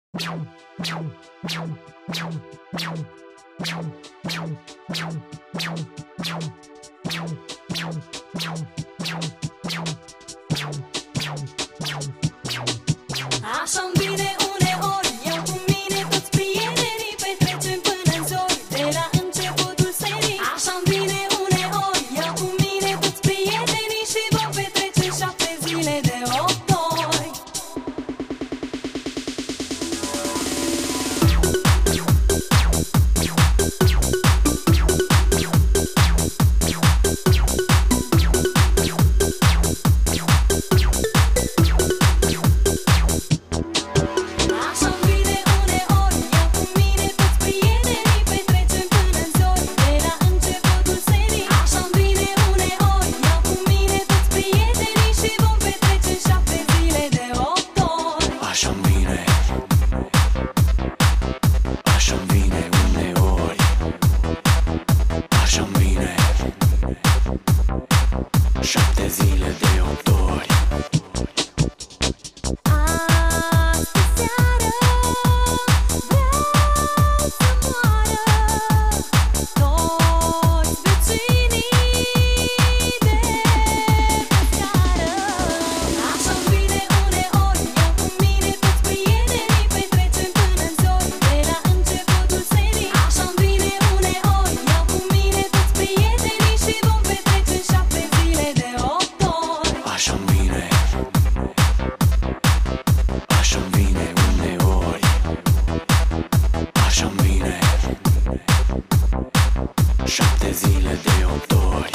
Așa-mi vine uneori, eu cu mine toți prietenii petrecem până-n zori, de la începutul serii. Așa-mi vine uneori, eu cu mine toți prietenii și vom petrece 7 zile de 8 ori. Zile de 8 ori. Zile de 8 ori.